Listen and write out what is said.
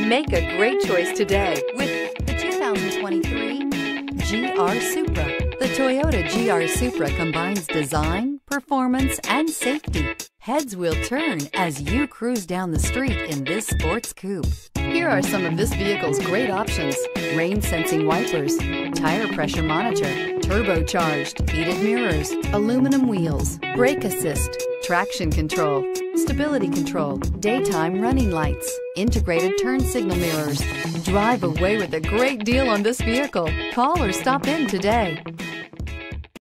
Make a great choice today with the 2023 GR Supra. The Toyota GR Supra combines design, performance, and safety. Heads will turn as you cruise down the street in this sports coupe. Here are some of this vehicle's great options: rain sensing wipers, tire pressure monitor, turbocharged, heated mirrors, aluminum wheels, brake assist, traction control, stability control, daytime running lights, integrated turn signal mirrors. Drive away with a great deal on this vehicle. Call or stop in today.